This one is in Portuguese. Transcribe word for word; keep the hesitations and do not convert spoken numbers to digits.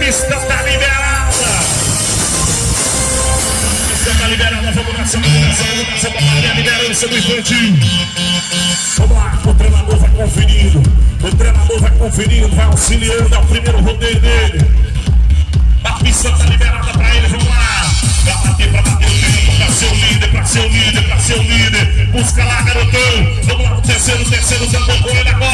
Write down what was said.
pista tá liberada. A pista tá liberada, vamos nessa, vamos nessa, vamos nessa, batalha, liderança do infantil. Vamos lá, o treinador vai conferindo, o treinador vai conferindo, vai auxiliando, é o primeiro rodeio dele. A pista tá liberada pra ele, vamos lá. Pra bater, pra bater o tempo, pra ser o líder, pra ser o líder, pra ser o líder. Busca lá, garotão. Vamos lá, o terceiro, o terceiro, já tocou ele agora.